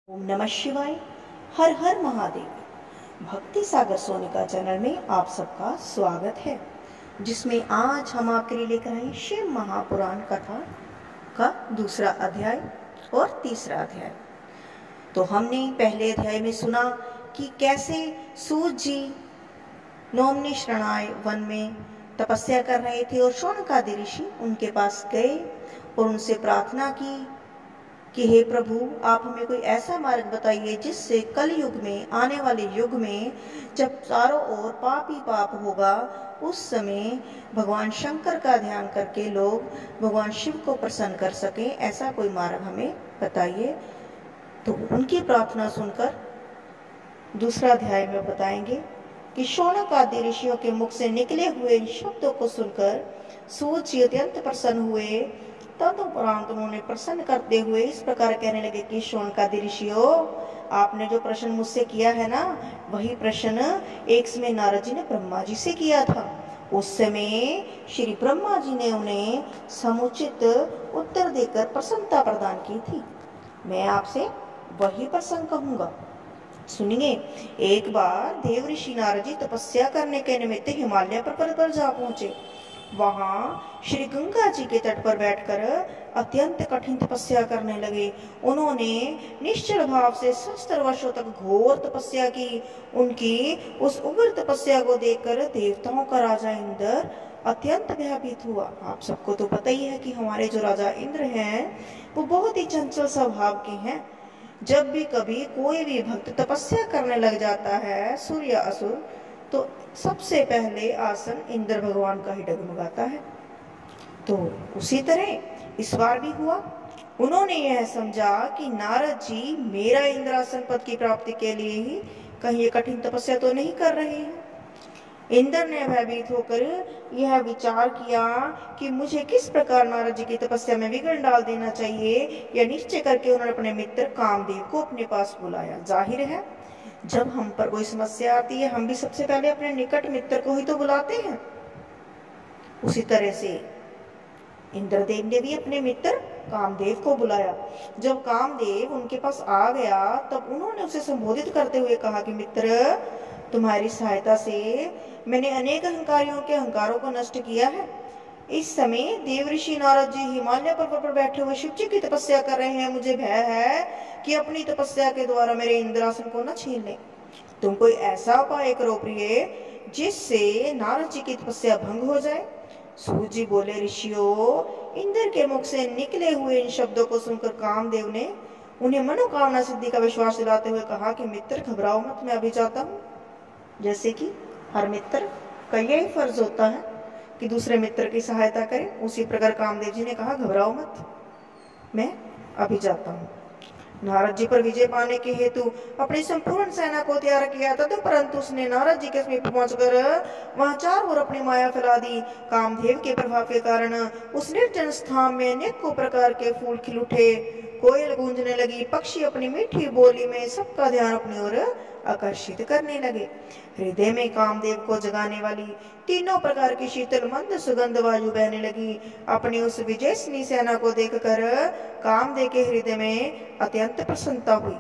ओम नमः शिवाय। हर हर महादेव। भक्ति सागर सोनिका चैनल में आप सबका स्वागत है, जिसमें आज हम आपके लिए लेकर आए शिव महापुराण कथा का दूसरा अध्याय और तीसरा अध्याय। तो हमने पहले अध्याय में सुना कि कैसे सूत जी नौमनी शरणाय वन में तपस्या कर रहे थे और शौनकादि ऋषि उनके पास गए और उनसे प्रार्थना की कि हे प्रभु, आप हमें कोई ऐसा मार्ग बताइए जिससे कल युग में, आने वाले युग में, जब चारों ओर पाप ही पाप होगा, उस समय भगवान शंकर का ध्यान करके लोग भगवान शिव को प्रसन्न कर सकें। ऐसा कोई मार्ग हमें बताइए। तो उनकी प्रार्थना सुनकर दूसरा अध्याय में बताएंगे कि शौनक आदि ऋषियों के मुख से निकले हुए इन शब्दों को सुनकर सूत जी अत्यंत प्रसन्न हुए। तदुपरांत उन्होंने प्रसन्न करते हुए इस प्रकार कहने लगे कि शौनकादि ऋषियों, आपने जो प्रश्न मुझसे किया है ना, वही प्रश्न एक समय नारद जी ने ब्रह्मा जी से किया था। उस समय श्री ब्रह्मा जी ने उन्हें समुचित उत्तर देकर प्रसन्नता प्रदान की थी। मैं आपसे वही प्रश्न कहूंगा। सुनिए। एक बार देव ऋषि नारद जी तपस्या करने के निमित्त हिमालय पर्वत पर जा पहुंचे। वहां श्री गंगा जी के तट पर बैठकर अत्यंत कठिन तपस्या करने लगे। उन्होंने निश्चल भाव से सहस्त्र वर्षों तक घोर तपस्या की। उनकी उस उग्र तपस्या को देखकर देवताओं का राजा इंद्र अत्यंत भयभीत हुआ। आप सबको तो पता ही है कि हमारे जो राजा इंद्र हैं वो बहुत ही चंचल स्वभाव के हैं। जब भी कभी कोई भी भक्त तपस्या करने लग जाता है, सुर या असुर, तो सबसे पहले आसन इंद्र भगवान का ही डगमगाता है। तो उसी तरह इस बार भी हुआ। उन्होंने यह समझा कि नारद जी मेरा इंद्रासन पद की प्राप्ति के लिए ही कहीं ये कठिन तपस्या तो नहीं कर रहे हैं। इंद्र ने भयभीत होकर यह विचार किया कि मुझे किस प्रकार नारद जी की तपस्या में विघ्न डाल देना चाहिए। यह निश्चय करके उन्होंने अपने मित्र कामदेव को अपने पास बुलाया। जाहिर है, जब हम पर कोई समस्या आती है, हम भी सबसे पहले अपने निकट मित्र को ही तो बुलाते हैं। उसी तरह से इंद्रदेव ने भी अपने मित्र कामदेव को बुलाया। जब कामदेव उनके पास आ गया, तब उन्होंने उसे संबोधित करते हुए कहा कि मित्र, तुम्हारी सहायता से मैंने अनेक अहंकारियों के अहंकारों को नष्ट किया है। इस समय देव ऋषि नारद जी हिमालय पर्वत पर बैठे हुए शिव जी की तपस्या कर रहे हैं। मुझे भय है कि अपनी तपस्या के द्वारा मेरे इंद्रासन को न छीन ले। तुम कोई ऐसा उपाय करो प्रिय, जिससे नारद जी की तपस्या भंग हो जाए। सूत जी बोले, ऋषियों, इंद्र के मुख से निकले हुए इन शब्दों को सुनकर कामदेव ने उन्हें मनोकामना सिद्धि का विश्वास दिलाते हुए कहा कि मित्र, घबराओ मत, मैं अभी जाता हूँ। जैसे कि हर मित्र का यही फर्ज होता है कि दूसरे मित्र की सहायता करे, उसी प्रकार कामदेव जी ने कहा, घबराओ मत, मैं अभी जाता हूँ। नारद जी पर विजय पाने के हेतु अपनी संपूर्ण सेना को तैयार किया था, तो परंतु उसने नारद जी के समीप पहुंचकर वहां चारों ओर अपनी माया फैला दी। कामदेव के प्रभाव के कारण उस निर्जन स्थान में अनेकों प्रकार के फूल खिल उठे, कोयल गूंजने लगी, पक्षी अपनी मीठी बोली में सबका ध्यान अपनी ओर आकर्षित करने लगे। हृदय में कामदेव को जगाने वाली तीनों प्रकार की शीतल मंद सुगंध वायु बहने लगी। अपनी उस विजयसिनी सेना को देखकर कामदेव के हृदय में अत्यंत प्रसन्नता हुई।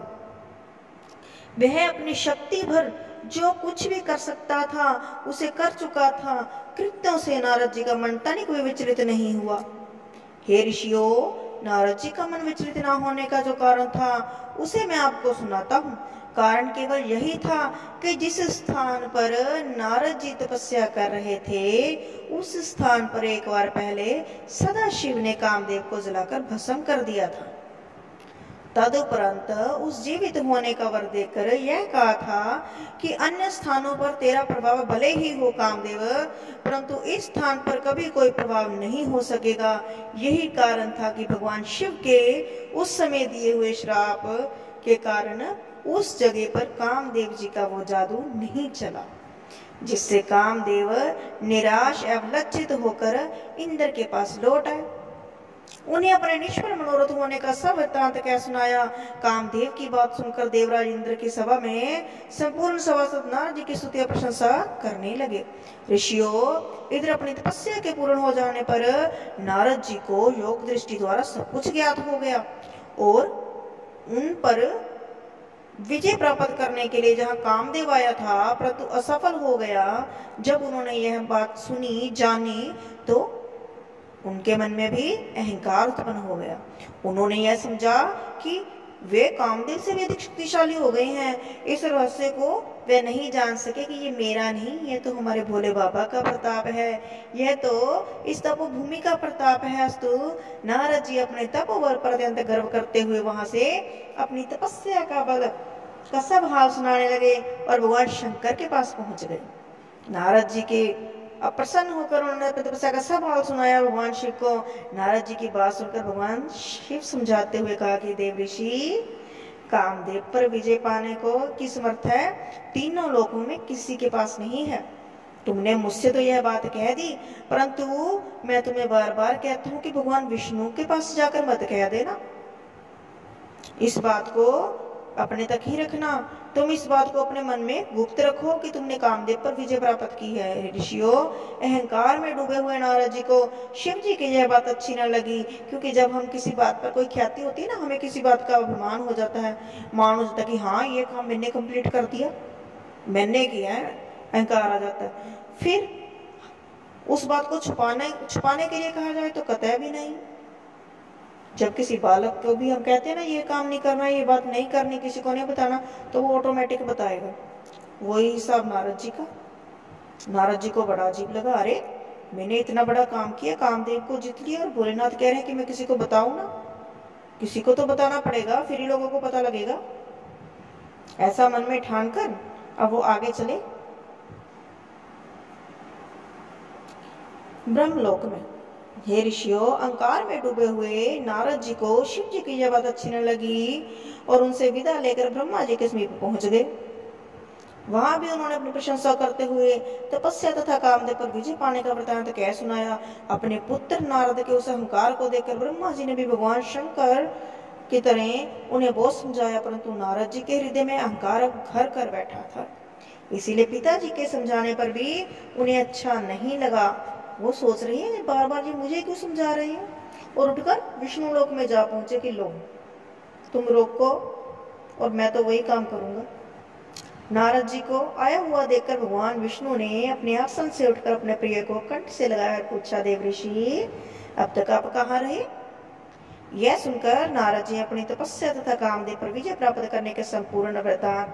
वह अपनी शक्ति भर जो कुछ भी कर सकता था उसे कर चुका था। कृत्यों से नारद जी का मन तनिक भी विचलित नहीं हुआ। हे ऋषियों, नारद जी का मन विचलित न होने का जो कारण था उसे मैं आपको सुनाता हूँ। कारण केवल यही था कि जिस स्थान पर नारद जी तपस्या कर रहे थे, उस स्थान पर एक बार पहले सदाशिव ने कामदेव को जलाकर भस्म कर दिया था। तदुपरांत उस जीवित होने का वर देकर यह कहा था कि अन्य स्थानों पर तेरा प्रभाव भले ही हो कामदेव, परंतु इस स्थान पर कभी कोई प्रभाव नहीं हो सकेगा। यही कारण था कि भगवान शिव के उस समय दिए हुए श्राप के कारण उस जगह पर कामदेव जी का वो जादू नहीं चला, जिससे कामदेव निराश एवं लज्जित होकर इंद्र के पास लौट आए। उन्हें अपने निष्फल मनोरथ होने का सब वृत्तांत कह सुनाया। कामदेव की बात सुनकर देवराज इंद्र की सभा में संपूर्ण सभासद नारद जी की स्तुति और प्रशंसा करने लगे। ऋषियों, इधर अपनी तपस्या के पूर्ण हो जाने पर नारद जी को योग दृष्टि द्वारा सब कुछ ज्ञात हो गया और उन पर विजय प्राप्त करने के लिए जहां कामदेव आया था परंतु असफल हो गया। जब उन्होंने यह बात सुनी जानी तो उनके मन में भी अहंकार उत्पन्न हो गया। उन्होंने यह समझा कि वे कामदेव से भी अधिक शक्तिशाली हो गए हैं। इस रहस्य को वे नहीं जान सके कि ये मेरा नहीं, ये तो हमारे भोले बाबा का प्रताप है, यह तो इस तपोभूमि का प्रताप है। अस्तु नारद जी अपने तपोबल पर अत्यंत गर्व करते हुए वहां से अपनी तपस्या का बल का सब हाल सुनाने लगे और भगवान शंकर के पास पहुंच गए। नारद जी के अप्रसन्न होकर उन्होंने तपस्या का सब हाल सुनाया भगवान शिव को। नारद जी की बात सुनकर भगवान शिव समझाते हुए कहा कि देव ऋषि, कामदेव पर विजय पाने को की समर्थ है तीनों लोकों में किसी के पास नहीं है। तुमने मुझसे तो यह बात कह दी, परंतु मैं तुम्हें बार बार कहता हूँ कि भगवान विष्णु के पास जाकर मत कह देना। इस बात को अपने तक ही रखना। तुम इस बात को अपने मन में गुप्त रखो कि तुमने कामदेव पर विजय प्राप्त की है। ऋषियों, अहंकार में डूबे हुए नारद जी को शिव जी की यह बात अच्छी न लगी, क्योंकि जब हम किसी बात पर कोई ख्याति होती है ना, हमें किसी बात का अभिमान हो जाता है, मान हो जाता है कि हाँ ये काम मैंने कंप्लीट कर दिया, मैंने किया है, अहंकार आ जाता है। फिर उस बात को छुपाने के लिए कहा जाए तो कतई भी नहीं। जब किसी बालक को भी हम कहते हैं ना ये काम नहीं करना, ये बात नहीं करनी, किसी को नहीं बताना, तो वो ऑटोमेटिक बताएगा। वही हिसाब नारद जी का। नारद जी को बड़ा अजीब लगा, अरे मैंने इतना बड़ा काम किया, कामदेव को जीत लिया और भोलेनाथ कह रहे हैं कि मैं किसी को बताऊं ना। किसी को तो बताना पड़ेगा, फिर ही लोगों को पता लगेगा। ऐसा मन में ठान कर अब वो आगे चले ब्रह्मलोक में। हे ऋषियों, अहंकार में डूबे हुए नारद जी को शिव जी की यह बात अच्छी न लगी और उनसे विदा लेकर ब्रह्मा जी के समीप पहुंच गए। वहां भी उन्होंने अपनी प्रशंसा करते हुए तपस्या तथा कामदेव पर विजय पाने का वृतांत कह सुनाया। अपने पुत्र नारद के उस अहंकार को देखकर ब्रह्मा जी ने भी भगवान शंकर की तरह उन्हें बहुत समझाया, परंतु नारद जी के हृदय में अहंकार घर कर बैठा था। इसीलिए पिताजी के समझाने पर भी उन्हें अच्छा नहीं लगा। वो सोच रही है बार बार ये मुझे क्यों समझा रहे हैं, और उठकर विष्णु लोक में जा पहुंचे कि लो तुम रोको और मैं तो वही काम करूंगा। नारद जी को आया हुआ देखकर भगवान विष्णु ने अपने आसन से उठकर अपने प्रिय को कंठ से लगाकर पूछा, देव ऋषि अब तक आप कहाँ रहे? यह सुनकर नारद जी अपनी तपस्या तथा कामदेव पर विजय प्राप्त करने के संपूर्ण वृतांत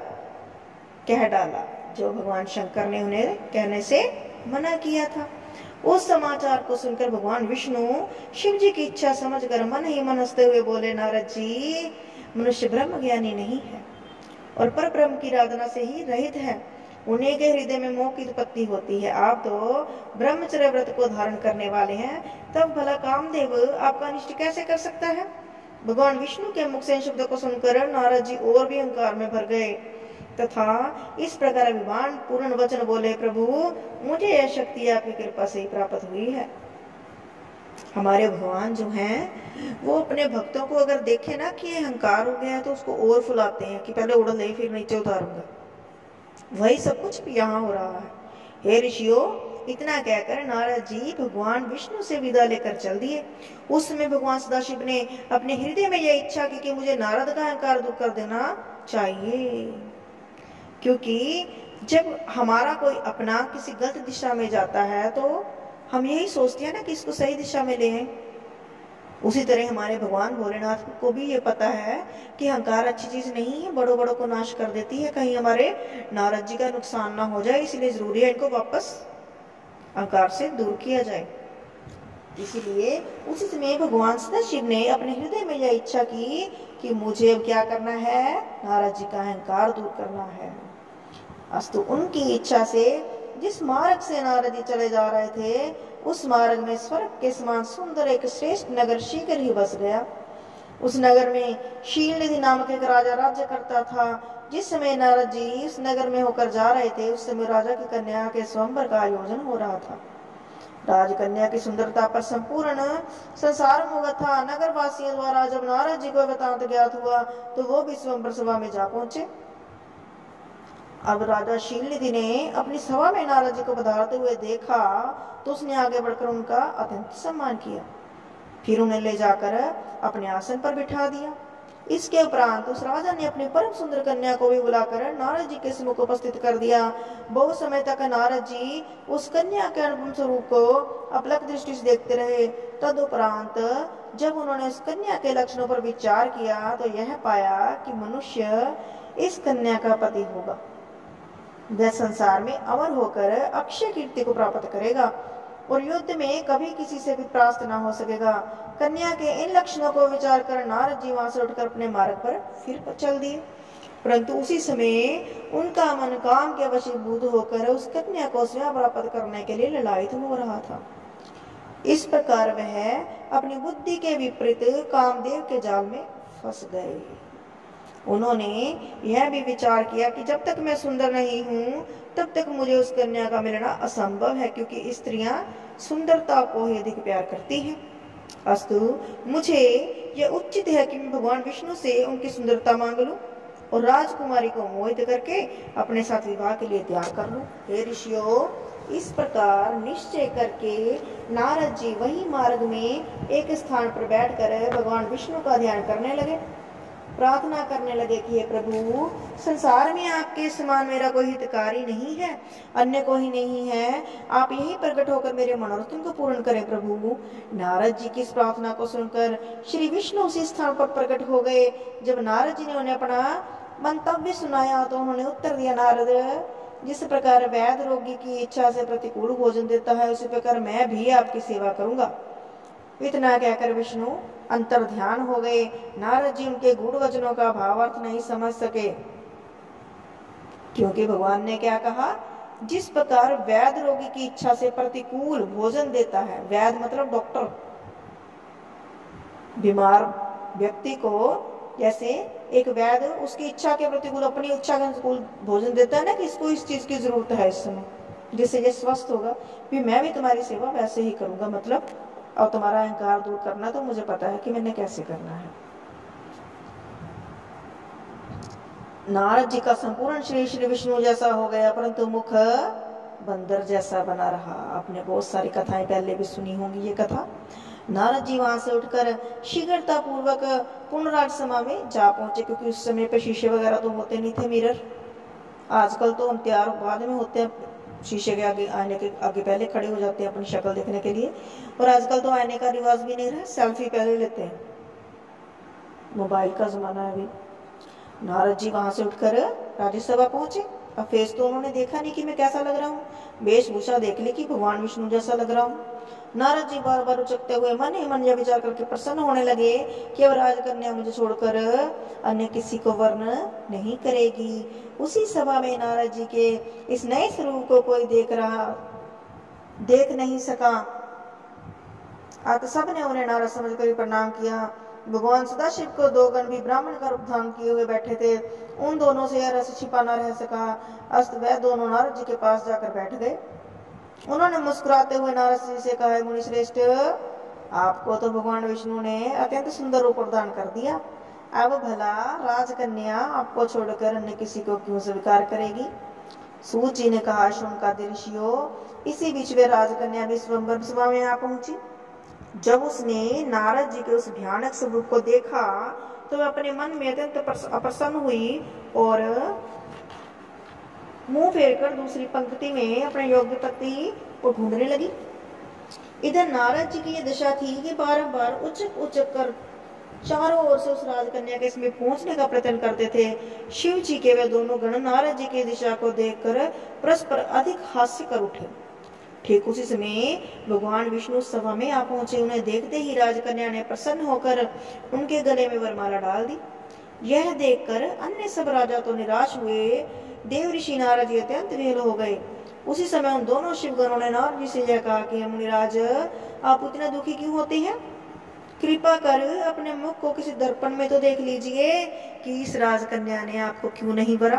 कह डाला, जो भगवान शंकर ने उन्हें कहने से मना किया था। उस समाचार को सुनकर भगवान विष्णु शिव जी की इच्छा समझकर मन ही मन हंसते हुए बोले, नारद जी, मनुष्य ब्रह्म ज्ञानी नहीं है और पर ब्रह्म की आराधना से ही रहित है। उन्हीं के हृदय में मोह की उत्पत्ति होती है। आप तो ब्रह्मचर्य व्रत को धारण करने वाले हैं, तब भला कामदेव आपका अनिष्ट कैसे कर सकता है? भगवान विष्णु के मुख से शब्द को सुनकर नारद जी और भी अहंकार में भर गए तथा इस प्रकार अभिमान पूर्ण वचन बोले, प्रभु मुझे यह शक्ति आपकी कृपा से ही प्राप्त हुई है। हमारे भगवान जो हैं वो अपने भक्तों को अगर देखे ना कि अहंकार हो गया है तो उसको और फुलाते हैं कि पहले उड़ ले फिर नीचे उतारूंगा। वही सब कुछ यहाँ हो रहा है। हे ऋषियों, इतना कहकर नारद जी भगवान विष्णु से विदा लेकर चल दिए। उस समय भगवान सदाशिव ने अपने हृदय में यह इच्छा की कि मुझे नारद का अहंकार दूर कर देना चाहिए, क्योंकि जब हमारा कोई अपना किसी गलत दिशा में जाता है तो हम यही सोचते हैं ना कि इसको सही दिशा में ले आए। उसी तरह हमारे भगवान भोलेनाथ को भी ये पता है कि अहंकार अच्छी चीज नहीं है, बड़ों बड़ों को नाश कर देती है, कहीं हमारे नारद जी का नुकसान ना हो जाए, इसलिए जरूरी है इनको वापस अहंकार से दूर किया जाए। इसीलिए उसी समय भगवान सदाशिव ने अपने हृदय में यह इच्छा की कि मुझे अब क्या करना है, नारद जी का अहंकार दूर करना है। अस्तु उनकी इच्छा से जिस मार्ग से नारद जी चले जा रहे थे उस मार्ग में स्वर्ग के समान सुंदर एक श्रेष्ठ नगर शीघ्र ही बस गया। उस नगर में शीलनिधि नामक एक राजा राज्य करता था। जिस समय नारद जी उस नगर में होकर जा रहे थे उस समय राजा की कन्या के स्वयंवर का आयोजन हो रहा था। राजकन्या की सुंदरता पर संपूर्ण संसार मोहित था। नगर वासियों द्वारा जब नारद जी को वृतांत ज्ञात हुआ तो वो भी स्वयंवर सभा में जा पहुंचे। अब राजा शीलनिधि ने अपनी सभा में नारद जी को पधारते हुए देखा तो उसने आगे बढ़कर उनका अत्यंत सम्मान किया। फिर उन्हें ले जाकर अपने आसन पर बिठा दिया। इसके उपरांत उस राजा ने अपनी परम सुंदर कन्या को भी बुलाकर नारद जी के सम्मुख उपस्थित कर दिया। बहुत समय तक नारद जी उस कन्या के अनुपम स्वरूप को अपलक दृष्टि से देखते रहे। तदुपरांत जब उन्होंने उस कन्या के लक्षणों पर विचार किया तो यह पाया कि मनुष्य इस कन्या का पति होगा, वह संसार में अमर होकर अक्षय कीर्ति को प्राप्त करेगा और युद्ध में कभी किसी से भी परास्त न हो सकेगा। कन्या के इन लक्षणों को विचार कर नारद जी वहां से उठकर अपने मार्ग पर फिर चल दिए, परंतु उसी समय उनका मन काम के वशीभूत होकर उस कन्या को स्वयं प्राप्त करने के लिए ललायित हो रहा था। इस प्रकार वह अपनी बुद्धि के विपरीत कामदेव के जाल में फंस गए। उन्होंने यह भी विचार किया कि जब तक मैं सुंदर नहीं हूं तब तक मुझे उस कन्या का मिलना असंभव है, क्योंकि स्त्रियां सुंदरता को ही अधिक प्यार करती हैं। अस्तु, मुझे यह उचित है कि मैं भगवान विष्णु से उनकी सुंदरता मांग लूं और राजकुमारी को मोहित करके अपने साथ विवाह के लिए तैयार कर लूं। हे ऋषियों, इस प्रकार निश्चय करके नारद जी वही मार्ग में एक स्थान पर बैठकर भगवान विष्णु का ध्यान करने लगे, प्रार्थना करने लगे कि हे प्रभु, संसार में आपके समान मेरा कोई हितकारी नहीं है, अन्य कोई नहीं है, आप यही प्रकट होकर मेरे मनोरथों को पूर्ण करें प्रभु। नारद जी की इस प्रार्थना को सुनकर श्री विष्णु उसी स्थान पर प्रकट हो गए। जब नारद जी ने उन्हें अपना मंतव्य सुनाया तो उन्होंने उत्तर दिया, नारद, जिस प्रकार वैद्य रोगी की इच्छा से प्रतिकूल भोजन देता है, उसी प्रकार मैं भी आपकी सेवा करूंगा। इतना कहकर विष्णु अंतर ध्यान हो गए। नारद जी उनके गूढ़ वचनों का भावार्थ नहीं समझ सके, क्योंकि भगवान ने क्या कहा, जिस प्रकार वैद्य रोगी की इच्छा से प्रतिकूल भोजन देता है, वैद्य मतलब डॉक्टर, बीमार व्यक्ति को जैसे एक वैद्य उसकी इच्छा के प्रतिकूल, अपनी इच्छा के अनुकूल भोजन देता है ना, कि इसको इस चीज की जरूरत है इस समय, जिससे ये स्वस्थ होगा, भी मैं भी तुम्हारी सेवा वैसे ही करूंगा, मतलब और तुम्हारा अहंकार दूर करना तो मुझे पता है कि मैंने कैसे करना है। नारद जी का संपूर्ण शरीर श्री विष्णु जैसा हो गया, परंतु मुख बंदर जैसा बना रहा। आपने बहुत सारी कथाएं पहले भी सुनी होंगी ये कथा। नारद जी वहां से उठकर शीघ्रता पूर्वक पुनराज सभा में जा पहुंचे, क्योंकि उस समय पे शीशे वगैरह तो होते नहीं थे, मिरर। आजकल तो हम तैयार बाद में होते हैं, शीशे के आगे, आईने के आगे पहले खड़े हो जाते हैं अपनी शक्ल देखने के लिए, और आजकल तो आईने का रिवाज भी नहीं रहा, सेल्फी पहले लेते हैं, मोबाइल का जमाना है अभी। नारद जी वहां से उठकर राज्यसभा पहुंचे। अब फेस तो उन्होंने देखा नहीं कि मैं कैसा लग रहा हूँ, वेशभूषा देख ली कि भगवान विष्णु जैसा लग रहा हूँ। नारद जी बार बार उचकते हुए मन ही मन यह विचार करके प्रसन्न होने लगे कि अब राजकन्या मुझे छोड़कर अन्य किसी को वर्ण नहीं करेगी। उसी सभा में नारद जी के इस नए स्वरूप को कोई देख नहीं सका। अतः सबने उन्हें नारद समझकर प्रणाम किया। भगवान सदाशिव को दो गण भी ब्राह्मण का रूप धारण किए हुए बैठे थे, उन दोनों से यह रहस्य छिपा न रह सका। अस्त वह दोनों नारद जी के पास जाकर बैठ गए। उन्होंने मुस्कुराते हुए नारद जी से कहा, मुनि श्रेष्ठ, आपको तो भगवान विष्णु ने अत्यंत सुंदर रूप प्रदान कर दिया, अब भला राजकन्या आपको छोड़कर अन्य किसी को क्यों स्वीकार करेगी। सूत जी ने कहा, शोणकादि ऋषियों, इसी बीच वे राजकन्या भी स्वयंवर सभा में आ पहुंची। जब उसने नारद जी के उस भयानक स्वरूप को देखा तो वह अपने मन में अत्यंत अप्रसन्न हुई और मुंह फेरकर दूसरी पंक्ति में अपने योग्य पति को ढूंढने लगी। इधर नारद जी की यह दशा थी कि बारंबार उचक उचक कर चारों ओर से उस राजकन्या के इसमें पहुंचने का प्रयत्न करते थे। शिव जी के वे दोनों गण नारद जी की दिशा को देखकर परस्पर अधिक हास्य कर उठे। ठीक उसी समय भगवान विष्णु सभा में आ पहुंचे। उन्हें देखते ही राजकन्या ने प्रसन्न होकर उनके गले में वरमाला डाल दी। यह देखकर अन्य सब राजा तो निराश हुए, देव ऋषि नारद जी अत्यंत विह्वल हो गए। उसी समय उन दोनों शिवगणों ने नारद जी से यह कहा कि मुनिराज, आप इतना दुखी क्यों होते हैं? कृपा कर अपने मुख को किसी दर्पण में तो देख लीजिए कि इस राजकन्या ने आपको क्यों नहीं वरा।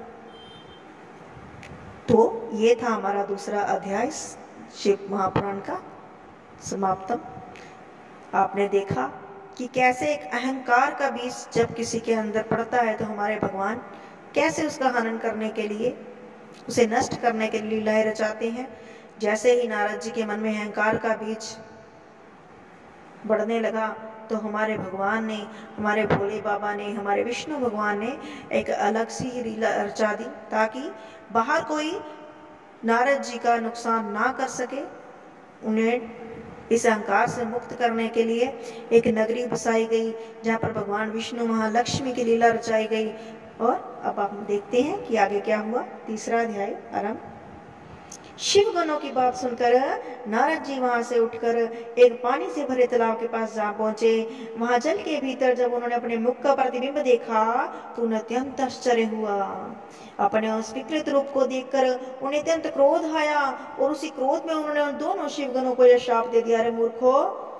तो ये था हमारा दूसरा अध्याय शिव महापुराण का समाप्तम। आपने देखा कि कैसे एक अहंकार का बीज जब किसी के अंदर पड़ता है तो हमारे भगवान कैसे उसका हनन करने के लिए, उसे नष्ट करने के लिए लीलाएं रचाते हैं। जैसे ही नारद जी के मन में अहंकार का बीज बढ़ने लगा तो हमारे भगवान ने, हमारे भोले बाबा ने, हमारे विष्णु भगवान ने एक अलग सी लीला रचा दी ताकि बाहर कोई नारद जी का नुकसान ना कर सके। उन्हें इस अहंकार से मुक्त करने के लिए एक नगरी बसाई गई जहाँ पर भगवान विष्णु महालक्ष्मी की लीला रचाई गई। और अब हम देखते हैं कि आगे क्या हुआ। तीसरा अध्याय आरंभ। शिव गणों की बात सुनकर नारद जी वहां से उठकर एक पानी से भरे तालाब के पास जा पहुंचे। वहां जल के भीतर जब उन्होंने अपने मुख का प्रतिबिंब देखा तो उन्हें अत्यंत आश्चर्य हुआ। अपने उस विकृत रूप को देखकर उन्हें अत्यंत क्रोध आया और उसी क्रोध में उन्होंने उन दोनों शिवगणों को यह शाप दे दिया, अरे मूर्खो,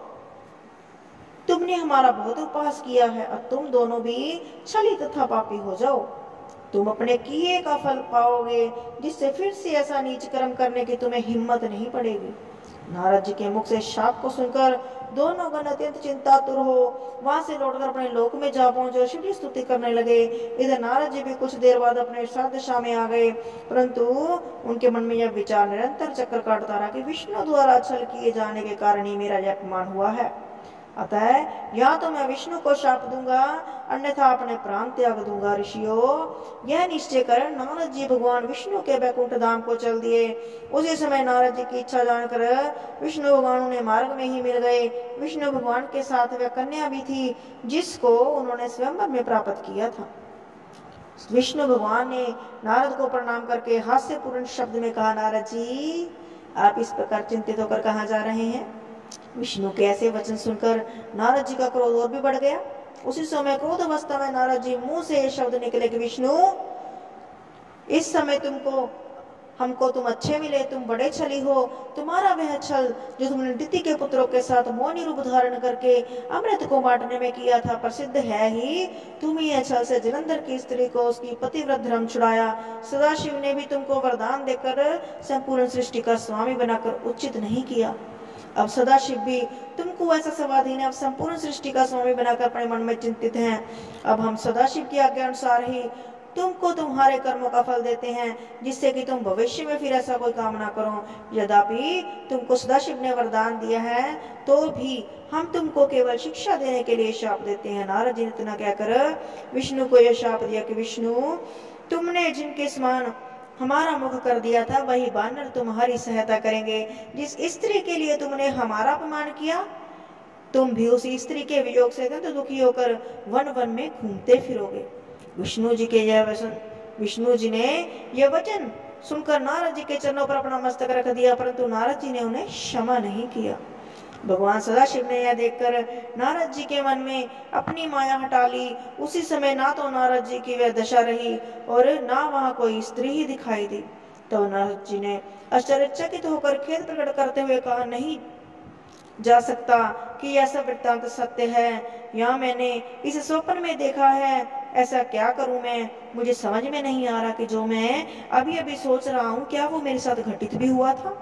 तुमने हमारा बहुत उपहास किया है, अब तुम दोनों भी छली तथा पापी हो जाओ। तुम अपने किए का फल पाओगे, जिससे फिर से ऐसा नीच कर्म करने की तुम्हें हिम्मत नहीं पड़ेगी। नारद जी के मुख से शाप को सुनकर दोनों गण अत्यंत चिंतातुर हो वहां से लौटकर अपने लोक में जा पहुंचे, शिव की स्तुति करने लगे। इधर नारद जी भी कुछ देर बाद अपने श्राद्ध में आ गए, परंतु उनके मन में यह विचार निरंतर चक्कर काटता रहा कि विष्णु द्वारा छल किए जाने के कारण ही मेरा यह अपमान हुआ है। अतः या तो मैं विष्णु को शाप दूंगा, अन्यथा अपने प्राण त्याग दूंगा। ऋषियों, यह निश्चय कर नारद जी भगवान विष्णु के बैकुंठ धाम को चल दिए। उसी समय नारद जी की इच्छा जानकर विष्णु भगवान उन्हें मार्ग में ही मिल गए। विष्णु भगवान के साथ वह कन्या भी थी जिसको उन्होंने स्वयंवर में प्राप्त किया था। विष्णु भगवान ने नारद को प्रणाम करके हास्यपूर्ण शब्द में कहा, नारद जी, आप इस प्रकार चिंतित होकर कहाँ जा रहे हैं? विष्णु के ऐसे वचन सुनकर नारद जी का क्रोध और भी बढ़ गया। उसी समय क्रोध अवस्था में नारद जी मुंह से ये शब्द निकले कि विष्णु, इस समय हमको तुम अच्छे मिले, तुम बड़े छली हो। तुम्हारा वह छल जो तुमने दिति के पुत्रों के साथ मोहिनी रूप धारण करके अमृत को बांटने में किया था प्रसिद्ध है ही। तुम ही छल से जलंधर की स्त्री को उसकी पतिव्रत धर्म छुड़ाया। सदाशिव ने भी तुमको वरदान देकर संपूर्ण सृष्टि का स्वामी बनाकर उचित नहीं किया। अब सदाशिव भी तुमको ऐसा स्वाधीन है, अब संपूर्ण सृष्टि का स्वामी बनाकर अपने मन में चिंतित हैं। अब हम सदाशिव की आज्ञा अनुसार ही तुमको तुम्हारे कर्मों का फल देते हैं, जिससे कि तुम भविष्य में फिर ऐसा कोई काम ना करो। यद्यपि तुमको सदाशिव ने वरदान दिया है तो भी हम तुमको केवल शिक्षा देने के लिए शाप देते हैं। नारद जी ने इतना कहकर विष्णु को यह शाप दिया कि विष्णु, तुमने जिनके समान हमारा मुख कर दिया था वही बानर तुम्हारी सहायता करेंगे। जिस स्त्री के लिए तुमने हमारा अपमान किया, तुम भी उसी स्त्री के वियोग से अत्यंत दुखी होकर वन वन में घूमते फिरोगे। विष्णु जी ने यह वचन सुनकर नारद जी के चरणों पर अपना मस्तक रख दिया, परंतु नारद जी ने उन्हें क्षमा नहीं किया। भगवान सदाशिव ने यह देखकर नारद जी के मन में अपनी माया हटा ली। उसी समय ना तो नारद जी की वह दशा रही और ना वहां कोई स्त्री ही दिखाई दी। तो नारद जी ने आश्चर्यचकित होकर खेद प्रकट करते हुए कहा, नहीं जा सकता कि ऐसा वृत्तांत सत्य है, या मैंने इस स्वप्न में देखा है। ऐसा क्या करूं मैं, मुझे समझ में नहीं आ रहा कि जो मैं अभी अभी सोच रहा हूं क्या वो मेरे साथ घटित भी हुआ था।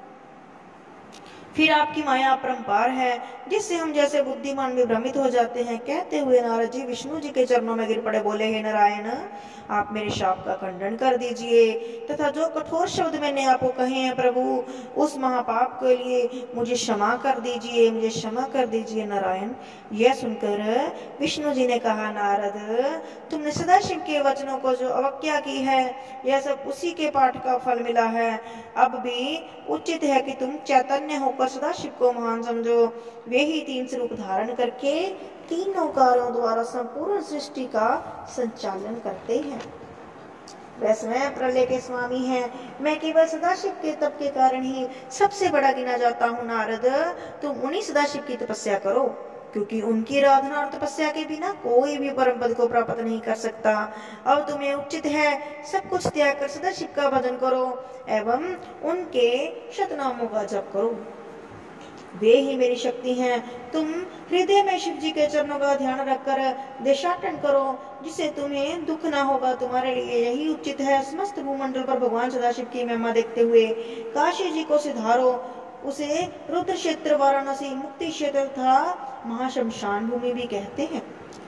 फिर आपकी माया अपरंपार है, जिससे हम जैसे बुद्धिमान भी भ्रमित हो जाते हैं। कहते हुए नारद जी विष्णु जी के चरणों में गिर पड़े, बोले, हे नारायण, आप मेरे शाप का खंडन कर दीजिए तथा जो कठोर शब्द मैंने आपको कहे हैं प्रभु, उस महापाप के लिए मुझे क्षमा कर दीजिए, मुझे क्षमा कर दीजिए नारायण। यह सुनकर विष्णु जी ने कहा, नारद, तुमने सदाशिव के वचनों को जो अवज्ञा की है, यह सब उसी के पाठ का फल मिला है। अब भी उचित है कि तुम चैतन्य होकर सदाशिव को महान समझो। वे ही तीन स्वरूप धारण करके तीनों कार्यों द्वारा संपूर्ण सृष्टि का संचालन करते हैं। वह स्वयं प्रलय के स्वामी हैं। मैं केवल सदाशिव के तप के कारण ही सबसे बड़ा गिना जाता हूँ। नारद, तुम उन्हीं सदाशिव की तपस्या करो, क्योंकि उनकी आराधना और तपस्या के बिना कोई भी परम पद को प्राप्त नहीं कर सकता। अब तुम्हें उचित है सब कुछ त्याग कर सदाशिव का भजन करो एवं उनके शतनामों का जप करो। वे ही मेरी शक्ति हैं। तुम हृदय में शिव जी के चरणों का ध्यान रखकर देशाटन करो, जिससे तुम्हें दुख ना होगा। तुम्हारे लिए यही उचित है। समस्त भूमंडल पर भगवान सदाशिव की महिमा देखते हुए काशी जी को सिधारो। उसे रुद्र क्षेत्र, वाराणसी, मुक्ति क्षेत्र तथा महाशमशान भूमि भी कहते हैं।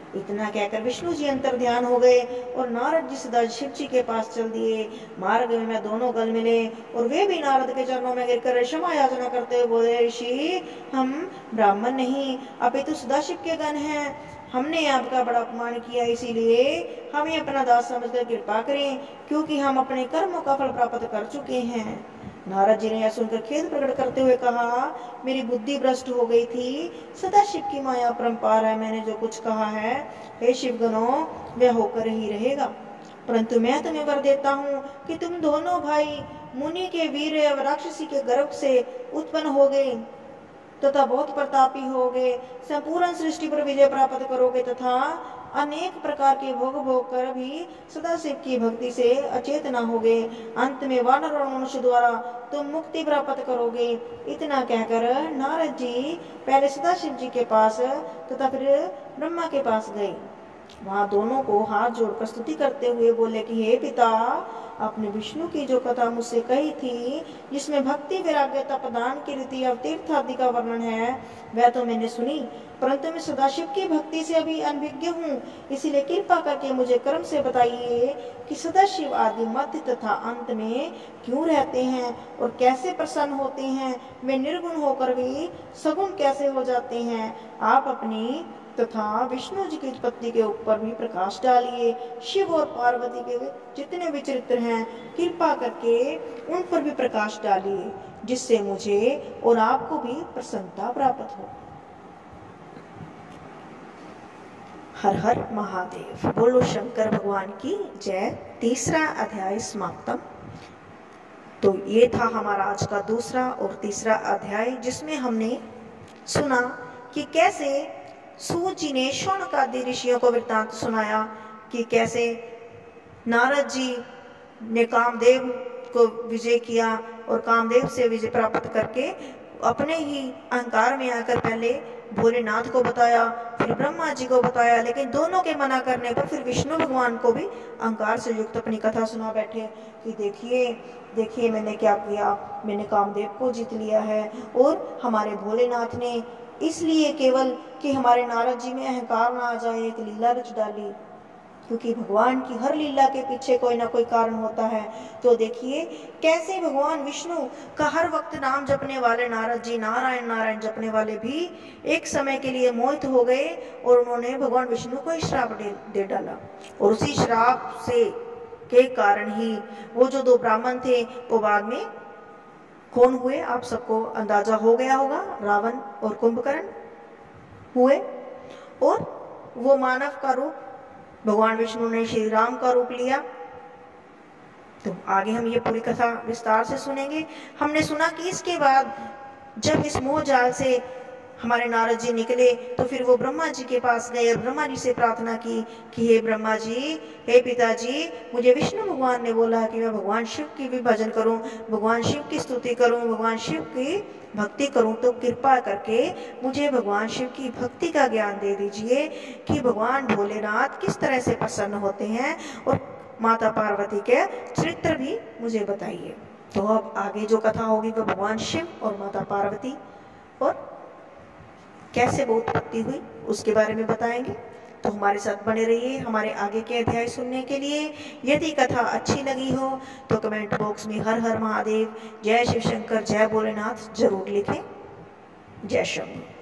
इतना कहकर विष्णु जी अंतर ध्यान हो गए और नारद जी सदा शिव जी के पास चल दिए। मार्ग में दोनों गल मिले और वे भी नारद के चरणों में गिरकर क्षमा याचना करते हुए बोले, ऋषि हम ब्राह्मण नहीं अपितु सदाशिव के गण हैं। हमने आपका बड़ा अपमान किया, इसीलिए हमें अपना दास समझकर कृपा करें, क्योंकि हम अपने कर्मों का फल प्राप्त कर चुके हैं। नारद जी ने यह सुनकर खेद प्रकट करते हुए कहा, मेरी बुद्धि भ्रष्ट हो गई थी, सदा शिव की माया परंपार है। मैंने जो कुछ कहा है हे शिवगणों वह होकर ही रहेगा, परंतु मैं तुम्हें वर देता हूँ कि तुम दोनों भाई मुनि के वीर एवं राक्षसी के गर्भ से उत्पन्न हो गए तथा बहुत प्रतापी हो गए, संपूर्ण सृष्टि पर विजय प्राप्त करोगे तथा अनेक प्रकार के भोग भोग कर भी सदाशिव की भक्ति से अचेत न होगे। अंत में वानर और मनुष्य द्वारा तुम मुक्ति प्राप्त करोगे। इतना कहकर नारद जी पहले सदाशिव जी के पास तथा फिर ब्रह्मा के पास गए। वहां दोनों को हाथ जोड़कर स्तुति करते हुए बोले कि हे पिता, आपने विष्णु की जो कथा मुझसे कही थी, जिसमें भक्ति वैराग्य तपदान की रीति और तीर्थ आदि का वर्णन है, वह तो मैंने सुनी, परंतु मैं सदाशिव की भक्ति से अभी अनभिज्ञ हूँ। इसीलिए कृपा करके मुझे क्रम से बताइए कि सदाशिव आदि मध्य तथा अंत में क्यों रहते हैं और कैसे प्रसन्न होते हैं। वे निर्गुण होकर भी सगुण कैसे हो जाते हैं। आप अपनी तथा विष्णु जी की उत्पत्ति के ऊपर भी प्रकाश डालिए। शिव और पार्वती के जितने भी चरित्र हैं, कृपा करके उन पर भी प्रकाश डालिए, जिससे मुझे और आपको भी प्रसन्नता प्राप्त हो। हर हर महादेव। बोलो शंकर भगवान की जय। तीसरा अध्याय समाप्तम। तो ये था हमारा आज का दूसरा और तीसरा अध्याय, जिसमें हमने सुना कि कैसे सूत जी ने शौनकादि ऋषियों को वृत्तांत सुनाया कि कैसे नारद जी ने कामदेव को विजय किया और कामदेव से विजय प्राप्त करके अपने ही अहंकार में आकर पहले भोलेनाथ को बताया, फिर ब्रह्मा जी को बताया, लेकिन दोनों के मना करने पर फिर विष्णु भगवान को भी अहंकार से युक्त अपनी कथा सुना बैठे कि देखिए मैंने क्या किया, मैंने कामदेव को जीत लिया है। और हमारे भोलेनाथ ने इसलिए केवल कि हमारे नारद जी में अहंकार ना आ जाए एक लीला रच डाली, क्योंकि भगवान की हर लीला के पीछे कोई ना कोई कारण होता है। तो देखिए कैसे भगवान विष्णु का हर वक्त नाम जपने वाले नारद जी नारायण नारायण जपने वाले भी एक समय के लिए मोहित हो गए और उन्होंने भगवान विष्णु को श्राप दे डाला। और उसी श्राप से के कारण ही वो जो दो ब्राह्मण थे वो बाद में कौन हुए, आप सबको अंदाजा हो गया होगा, रावण और कुंभकर्ण हुए। और वो मानव का रूप भगवान विष्णु ने श्री राम का रूप लिया। तो आगे हम ये पूरी कथा विस्तार से सुनेंगे। हमने सुना कि इसके बाद जब इस मोह जाल से हमारे नारद जी निकले तो फिर वो ब्रह्मा जी के पास गए और ब्रह्मा जी से प्रार्थना की कि हे ब्रह्मा जी, हे पिताजी, मुझे विष्णु भगवान ने बोला है कि मैं भगवान शिव की भी भजन करूं, भगवान शिव की स्तुति करूं, भगवान शिव की भक्ति करूं, तो कृपा करके मुझे भगवान शिव की भक्ति का ज्ञान दे दीजिए कि भगवान भोलेनाथ किस तरह से प्रसन्न होते हैं और माता पार्वती के चरित्र भी मुझे बताइए। तो अब आगे जो कथा होगी वो भगवान शिव और माता पार्वती और कैसे वो उत्पत्ति हुई उसके बारे में बताएंगे। तो हमारे साथ बने रहिए हमारे आगे के अध्याय सुनने के लिए। यदि कथा अच्छी लगी हो तो कमेंट बॉक्स में हर हर महादेव, जय शिव शंकर, जय भोलेनाथ जरूर लिखें। जय शंकर।